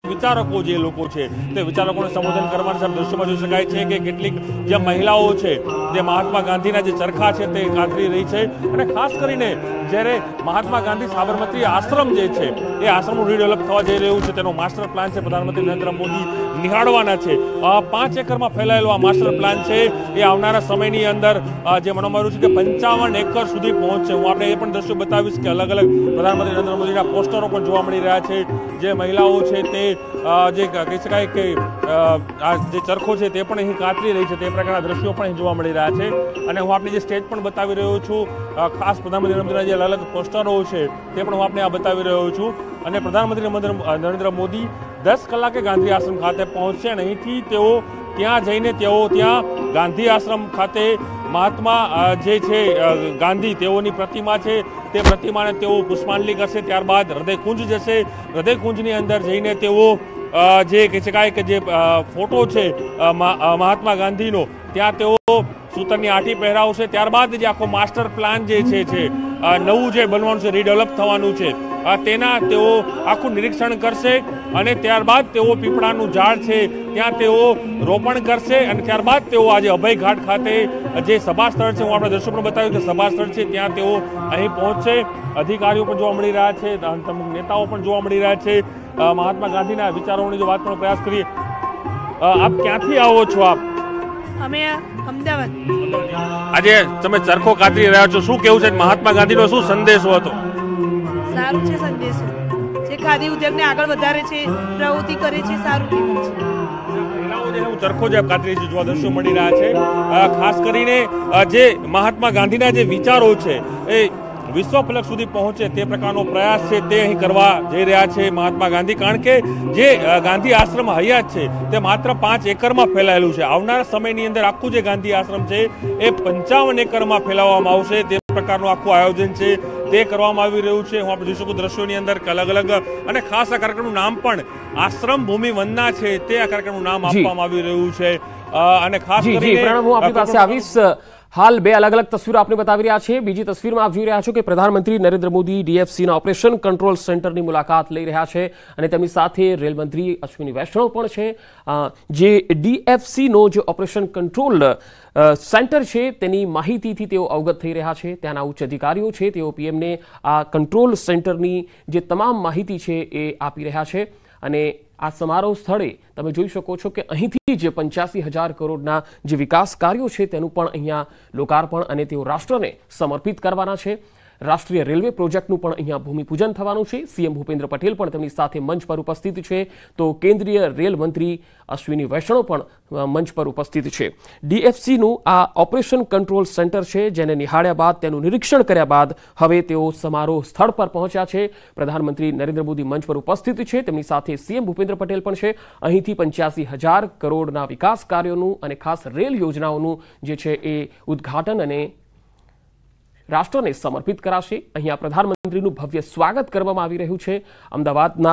વિચારકો જે લોકો છે તે વિચારકોને સંબોધન કરવાના દ્રશ્યોમાં જોઈ શકાય છે કે કેટલીક જે મહિલાઓ છે જે મહાત્મા ગાંધીના જે ચરખા છે તે કાતરી રહી છે અને ખાસ કરીને જ્યારે મહાત્મા ગાંધી સાબરમતી આશ્રમ જે છે એ આશ્રમનું રીડેવલપ થવા જઈ રહ્યું છે તેનો માસ્ટર પ્લાન છે પ્રધાનમંત્રી નરેન્દ્ર મોદી નિહાળવાના છે 5 એકરમાં ફેલાયેલો આ માસ્ટર પ્લાન છે એ આવનારા સમયની અંદર જે માનવામાં આવ્યું છે કે 55 એકર સુધી પહોંચશે। હું આપણે એ પણ દ્રશ્યો બતાવીશ કે અલગ અલગ પ્રધાનમંત્રી નરેન્દ્ર મોદીના પોસ્ટરો પણ જોવા મળી રહ્યા છે। જે મહિલાઓ છે તે જે કહી શકાય કે આ જે ચરખો છે તે પણ અહીં કાતરી રહી છે તે પ્રકારના દ્રશ્યો પણ અહીં જોવા મળી રહ્યા છે અને હું આપણી જે સ્ટેજ પણ બતાવી રહ્યો છું ખાસ પ્રધાનમંત્રી નરેન્દ્ર જે અલગ પોસ્ટરો છે તે પણ હું આપને આ બતાવી રહ્યો છું અને પ્રધાનમંત્રી નરેન્દ્ર મોદી 10 કલાકે ગાંધી આશ્રમ ખાતે પહોંચશે અને અહીંથી તેઓ ત્યાં જઈને ત્યાં ગાંધી આશ્રમ ખાતે મહાત્મા જે છે ગાંધી તેઓની પ્રતિમા છે તે પ્રતિમાને તેઓ પુષ્પાંજલિ કરશે। ત્યારબાદ હૃદયકુંજ જશે। હૃદયકુંજની અંદર જઈને તેઓ જે કહી શકાય કે જે ફોટો છે મહાત્મા ગાંધીનો ત્યાં તેઓ સૂતરની આંટી પહેરાવશે। ત્યારબાદ જે આખો માસ્ટર પ્લાન જે છે નવું જે બનવાનું છે રીડેવલપ થવાનું છે તેના તેઓ આખું નિરીક્ષણ કરશે અને ત્યારબાદ તેઓ પીપળાનું ઝાડ છે ત્યાં તેઓ રોપણ કરશે અને ત્યારબાદ તેઓ આજે અભય ઘાટ ખાતે જે સભા સ્થળ છે હું આપણે દ્રશ્યો પણ બતાવ્યું કે સભા સ્થળ છે ત્યાં તેઓ અહીં પહોંચશે। અધિકારીઓ પણ જોવા મળી રહ્યા છે, અમુક નેતાઓ પણ જોવા મળી રહ્યા છે। મહાત્મા ગાંધીના વિચારોની જો વાત કરવાનો પ્રયાસ કરીએ, આપ ક્યાંથી આવો છો? આપ? અમે અમદાવાદ। આજે તમે ચરખો કાતરી રહ્યા છો, શું કેવું છે? મહાત્મા ગાંધીનો શું સંદેશો હતો? સારું છે સંદેશો, જે ખાદી ઉદ્યોગને આગળ વધારે છે, પ્રવૃત્તિ કરે છે, સારું કેવું છે। ચરખો જે કાતરી જોવા દ્રશ્યો મળી રહ્યા છે, ખાસ કરીને જે મહાત્મા ગાંધીના જે વિચારો છે એ વિશ્વ ફલક સુધી પહોંચે તે પ્રકારનો પ્રયાસ છે તે અહીં કરવા જઈ રહ્યા છે મહાત્મા ગાંધી। કારણ કે જે ગાંધી આશ્રમ હયાત છે તે માત્ર 5 એકરમાં ફેલાયેલું છે। આવનારા સમયની અંદર આખું જે ગાંધી આશ્રમ છે એ 55 એકરમાં ફેલાવવામાં આવશે તે પ્રકારનું આખું આયોજન છે તે કરવામાં આવી રહ્યું છે। હું આપણે જોઈ શકું દ્રશ્યોની અંદર અલગ અલગ અને ખાસ આ કાર્યક્રમનું નામ પણ આશ્રમ ભૂમિ વંદના છે તે આ કાર્યક્રમનું નામ આપવામાં આવી રહ્યું છે અને ખાસ કરીને હું આપની પાસે આવીશ। હાલ 2 અલગ અલગ તસવીરો આપને બતાવી રહ્યા છે। બીજી તસવીરમાં આપ જોઈ રહ્યા છો કે પ્રધાનમંત્રી નરેન્દ્ર મોદી ડીએફસીના ઓપરેશન કંટ્રોલ સેન્ટરની મુલાકાત લઈ રહ્યા છે અને તેમની સાથે રેલ મંત્રી અશ્વિની વૈષ્ણવ પણ છે। જે ડીએફસીનો જે ઓપરેશન કંટ્રોલ સેન્ટર છે તેની માહિતીથી તેઓ અવગત થઈ રહ્યા છે। ત્યાંના ઉચ્ચ અધિકારીઓ છે તેઓ પીએમને આ કંટ્રોલ સેન્ટરની જે તમામ માહિતી છે એ આપી રહ્યા છે અને આ સમારોહ સ્થળે તમે જોઈ શકો છો કે અહીંથી જ 85,000 કરોડના જે વિકાસ કાર્યો છે તેનું પણ અહીંયા લોકાર્પણ અને તેઓ રાષ્ટ્રને સમર્પિત કરવાના છે। રાષ્ટ્રીય રેલવે પ્રોજેક્ટનું પણ અહીંયા ભૂમિપૂજન થવાનું છે। સીએમ ભૂપેન્દ્ર પટેલ પણ તેમની સાથે મંચ પર ઉપસ્થિત છે તો કેન્દ્રીય રેલ મંત્રી અશ્વિની વૈષ્ણવ પણ મંચ પર ઉપસ્થિત છે। ડીએફસીનું આ ઓપરેશન કંટ્રોલ સેન્ટર છે જેને નિહાળ્યા બાદ તેનું નિરીક્ષણ કર્યા બાદ હવે તેઓ સમારોહ સ્થળ પર પહોંચ્યા છે। પ્રધાનમંત્રી નરેન્દ્ર મોદી મંચ પર ઉપસ્થિત છે, તેમની સાથે સીએમ ભૂપેન્દ્ર પટેલ પણ છે। અહીંથી 85,000 કરોડના વિકાસ કાર્યોનું અને ખાસ રેલ યોજનાઓનું જે છે એ ઉદ્ઘાટન અને રાષ્ટ્રને સમર્પિત કરાશે। અહીંયા પ્રધાનમંત્રીનું ભવ્ય સ્વાગત કરવામાં આવી રહ્યું છે। અમદાવાદના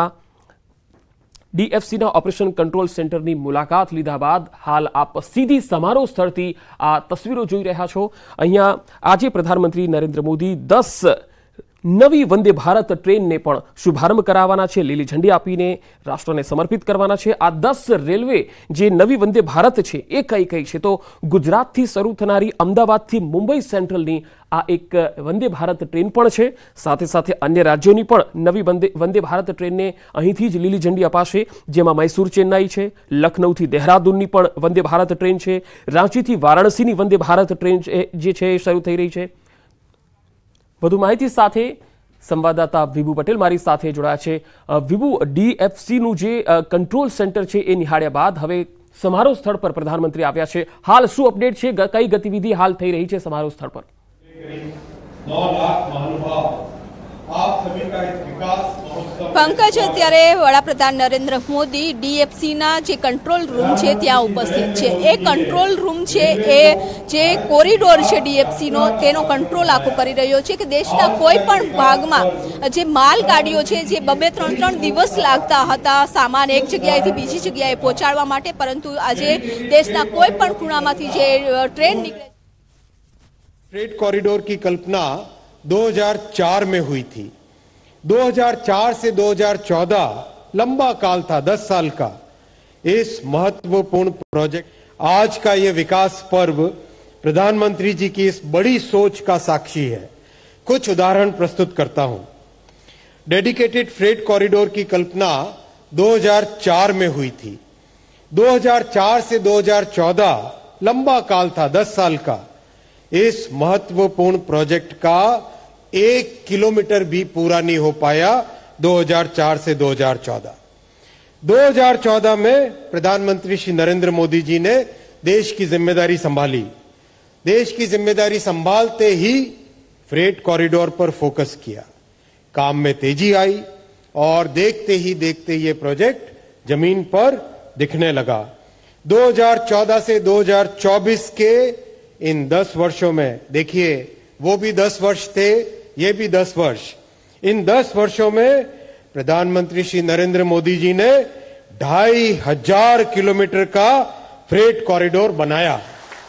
ડીએફસીના ઓપરેશન કંટ્રોલ સેન્ટરની મુલાકાત લીધા બાદ હાલ આપ સીધી સમારોહ સ્થળથી આ તસવીરો જોઈ રહ્યા છો। અહીંયા આજે પ્રધાનમંત્રી નરેન્દ્ર મોદી 10 નવી વંદે ભારત ટ્રેનને પણ શુભારંભ કરાવવાના છે, લીલી ઝંડી આપીને રાષ્ટ્રને સમર્પિત કરવાના છે। આ 10 રેલવે જે નવી વંદે ભારત છે એ કઈ છે તો ગુજરાતથી શરૂ થનારી અમદાવાદથી મુંબઈ સેન્ટ્રલની આ એક વંદે ભારત ટ્રેન પણ છે। સાથે સાથે અન્ય રાજ્યોની પણ નવી વંદે ભારત ટ્રેનને અહીંથી જ લીલી ઝંડી અપાશે, જેમાં મૈસૂર ચેન્નાઈ છે, લખનૌથી દેહરાદૂનની પણ વંદે ભારત ટ્રેન છે, રાંચીથી વારાણસીની વંદે ભારત ટ્રેન જે છે એ શરૂ થઈ રહી છે। વધુ માહિતી સાથે સંવાદદાતા વિભુ પટેલ મારી સાથે જોડાયા છે। વિભુ, ડીએફસીનું જે કંટ્રોલ સેન્ટર છે એ નિહાળ્યા બાદ હવે સમારોહ સ્થળ પર પ્રધાનમંત્રી આવ્યા છે। હાલ શું અપડેટ છે, કઈ ગતિવિધિ હાલ થઈ રહી છે સમારોહ સ્થળ પર? 9 लाख महानुभाव आप सभी का इस विकास पंकज, અત્યારે વડાપ્રધાન નરેન્દ્ર મોદી ડીએફસીના જે કંટ્રોલ રૂમ છે ત્યાં ઉપસ્થિત છે। એ કંટ્રોલ રૂમ છે એ જે કોરિડોર છે ડીએફસીનો તેનો કંટ્રોલ આખો કરી રહ્યો છે કે દેશના કોઈ પણ ભાગમાં જે માલગાડીઓ છે જે 2-3 દિવસ લાગતા હતા સામાન એક જગ્યાએથી બીજી જગ્યાએ પહોંચાડવા માટે, પરંતુ આજે દેશના કોઈ પણ ખૂણામાંથી જે ટ્રેન નીકળે फ्रेट कॉरिडोर की कल्पना 2004 में हुई थी। 2004 से 2014 लंबा काल था 10 साल का, इस महत्वपूर्ण प्रोजेक्ट आज का ये विकास पर्व प्रधानमंत्री जी की इस बड़ी सोच का साक्षी है। कुछ उदाहरण प्रस्तुत करता हूं। डेडिकेटेड फ्रेट कॉरिडोर की कल्पना 2004 में हुई थी। 2004 से 2014 लंबा काल था 10 साल का, इस महत्वपूर्ण प्रोजेक्ट का 1 किलोमीटर भी पूरा नहीं हो पाया 2004 से 2014। 2014 में प्रधानमंत्री श्री नरेंद्र मोदी जी ने देश की जिम्मेदारी संभाली। देश की जिम्मेदारी संभालते ही फ्रेट कॉरिडोर पर फोकस किया, काम में तेजी आई और देखते ही देखते ये प्रोजेक्ट जमीन पर दिखने लगा। 2014 से 2024 के इन 10 वर्षों में, देखिए वो भी 10 वर्ष थे, ये भी 10 वर्ष, इन 10 वर्षों में प्रधानमंत्री श्री नरेंद्र मोदी जी ने 2500 किलोमीटर का फ्रेट कॉरिडोर बनाया।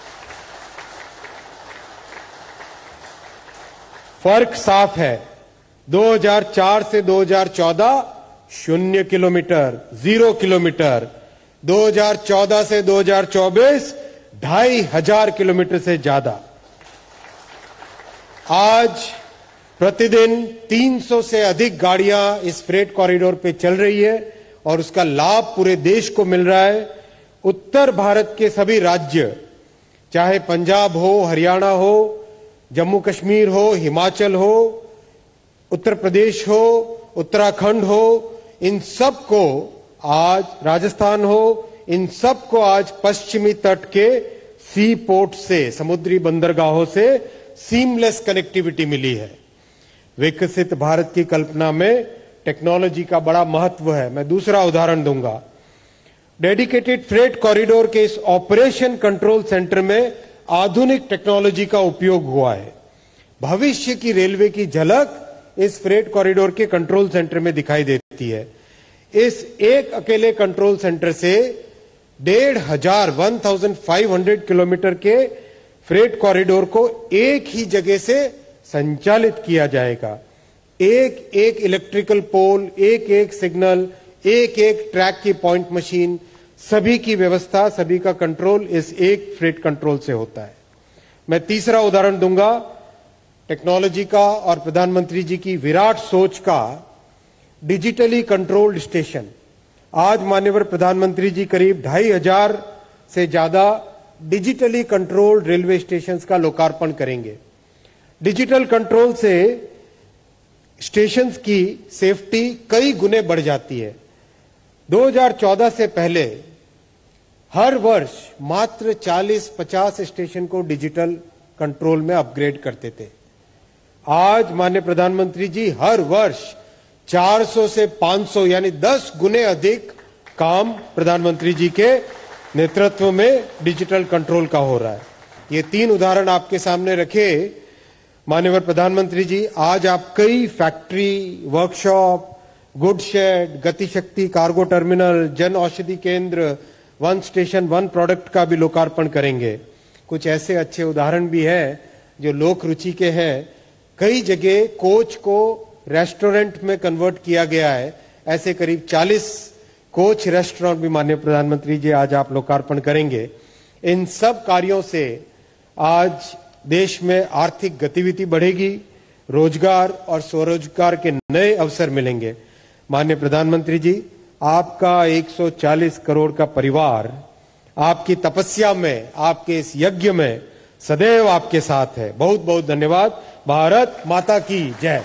फर्क साफ है, 2004 से 2014 0 किलोमीटर, 0 किलोमीटर, 2014 से 2024 2500 किलोमीटर से ज्यादा। आज प्रतिदिन 300 से अधिक गाड़ियां इस फ्रेट कॉरिडोर पे चल रही है और उसका लाभ पूरे देश को मिल रहा है। उत्तर भारत के सभी राज्य, चाहे पंजाब हो, हरियाणा हो, जम्मू कश्मीर हो, हिमाचल हो, उत्तर प्रदेश हो, उत्तराखंड हो, इन सब को आज, राजस्थान हो, इन सब को आज पश्चिमी तट के सी पोर्ट से, समुद्री बंदरगाहों से सीमलेस कनेक्टिविटी मिली है। विकसित भारत की कल्पना में टेक्नोलॉजी का बड़ा महत्व है। मैं दूसरा उदाहरण दूंगा। डेडिकेटेड फ्रेट कॉरिडोर के इस ऑपरेशन कंट्रोल सेंटर में आधुनिक टेक्नोलॉजी का उपयोग हुआ है। भविष्य की रेलवे की झलक इस फ्रेट कॉरिडोर के कंट्रोल सेंटर में दिखाई देती है। इस एक अकेले कंट्रोल सेंटर से 1500 किलोमीटर के फ्रेट कॉरिडोर को एक ही जगह से संचालित किया जाएगा। एक एक इलेक्ट्रिकल पोल, एक एक सिग्नल, एक एक ट्रैक की पॉइंट मशीन, सभी की व्यवस्था, सभी का कंट्रोल इस एक फ्रेट कंट्रोल से होता है। मैं तीसरा उदाहरण दूंगा टेक्नोलॉजी का और प्रधानमंत्री जी की विराट सोच का, डिजिटली कंट्रोल्ड स्टेशन। आज माननीय प्रधानमंत्री जी करीब 2500 से ज्यादा डिजिटली कंट्रोल्ड रेलवे स्टेशंस का लोकार्पण करेंगे। डिजिटल कंट्रोल से स्टेशंस की सेफ्टी कई गुने बढ़ जाती है। 2014 से पहले हर वर्ष मात्र 40-50 स्टेशन को डिजिटल कंट्रोल में अपग्रेड करते थे। आज माननीय प्रधानमंत्री जी हर वर्ष 400 से 500 यानी 10 गुने अधिक काम प्रधानमंत्री जी के नेतृत्व में डिजिटल कंट्रोल का हो रहा है। ये 3 उदाहरण आपके सामने रखे माननीय प्रधानमंत्री जी। आज आप कई factory, workshop, good shed, Gatishakti cargo terminal, जन औषधि केंद्र, वन स्टेशन वन प्रोडक्ट का भी लोकार्पण करेंगे। कुछ ऐसे अच्छे उदाहरण भी हैं जो लोक रुचि के हैं। कई जगह कोच को रेस्टोरेंट में कन्वर्ट किया गया है। ऐसे करीब 40 कोच रेस्टोरेंट भी माननीय प्रधानमंत्री जी आज आप लोकार्पण करेंगे। इन सब कार्यों से आज देश में आर्थिक गतिविधि बढ़ेगी, रोजगार और स्वरोजगार के नए अवसर मिलेंगे। माननीय प्रधानमंत्री जी, आपका 140 करोड़ का परिवार आपकी तपस्या में, आपके इस यज्ञ में सदैव आपके साथ है। बहुत बहुत धन्यवाद। भारत माता की जय।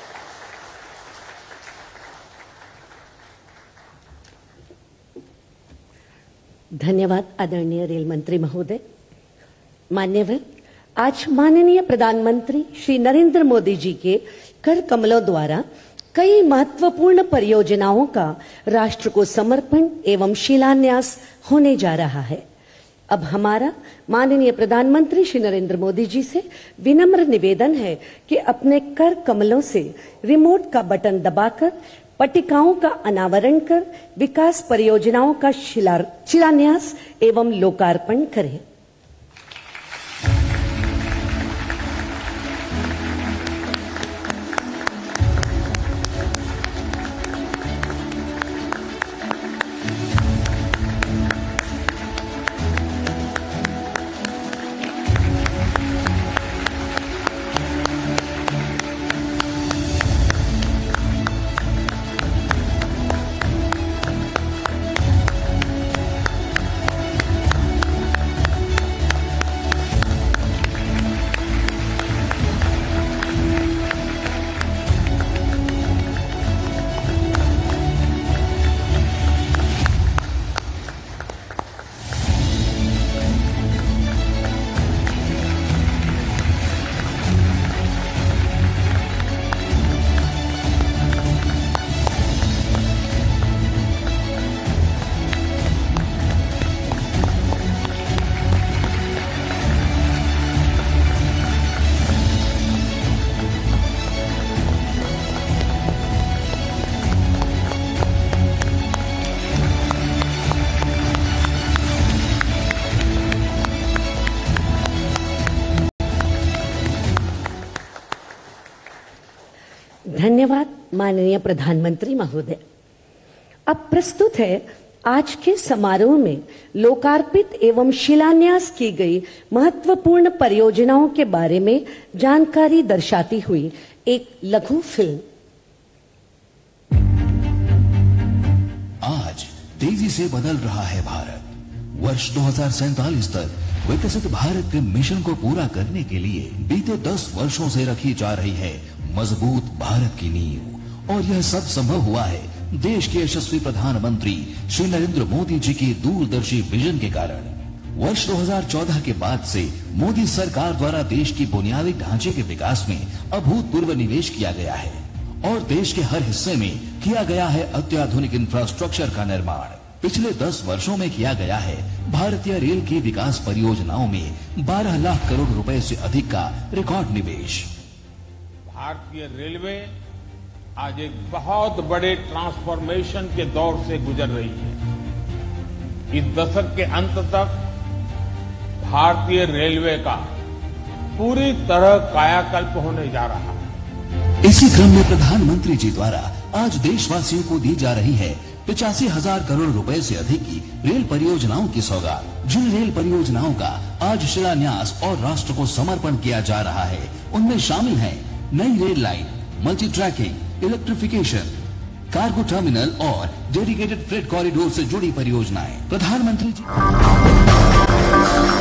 धन्यवाद आदरणीय रेल मंत्री महोदय। मान्यवर, आज माननीय प्रधानमंत्री श्री नरेंद्र मोदी जी के कर कमलों द्वारा कई महत्वपूर्ण परियोजनाओं का राष्ट्र को समर्पण एवं शिलान्यास होने जा रहा है। अब हमारा माननीय प्रधानमंत्री श्री नरेंद्र मोदी जी से विनम्र निवेदन है कि अपने कर कमलों से रिमोट का बटन दबाकर पट्टिकाओं का अनावरण कर विकास परियोजनाओं का शिलान्यास एवं लोकार्पण करें। धन्यवाद माननीय प्रधानमंत्री महोदय। अब प्रस्तुत है आज के समारोह में लोकार्पित एवं शिलान्यास की गई महत्वपूर्ण परियोजनाओं के बारे में जानकारी दर्शाती हुई एक लघु फिल्म। आज तेजी से बदल रहा है भारत। वर्ष 2047 तक विकसित भारत के मिशन को पूरा करने के लिए बीते 10 वर्षों से रखी जा रही है मजबूत भारत की नींव, और यह सब संभव हुआ है देश के यशस्वी प्रधानमंत्री श्री नरेंद्र मोदी जी की दूरदर्शी विजन के कारण। वर्ष 2014 के बाद से मोदी सरकार द्वारा देश की बुनियादी ढांचे के विकास में अभूतपूर्व निवेश किया गया है और देश के हर हिस्से में किया गया है अत्याधुनिक इंफ्रास्ट्रक्चर का निर्माण। पिछले 10 वर्षों में किया गया है भारतीय रेल की विकास परियोजनाओं में 12 लाख करोड़ रुपए से अधिक का रिकॉर्ड निवेश। भारतीय रेलवे आज एक बहुत बड़े ट्रांसफॉर्मेशन के दौर से गुजर रही है। इस दशक के अंत तक भारतीय रेलवे का पूरी तरह कायाकल्प होने जा रहा है। इसी क्रम में प्रधानमंत्री जी द्वारा आज देशवासियों को दी जा रही है 85,000 करोड़ रुपए से अधिक की रेल परियोजनाओं की सौगात। जिन रेल परियोजनाओं का आज शिलान्यास और राष्ट्र को समर्पण किया जा रहा है, उनमें शामिल हैं नई rail line, multi tracking, electrification, cargo terminal और डेडिकेटेड फ्रेट कॉरिडोर से जुड़ी परियोजनाएं। प्रधानमंत्री जी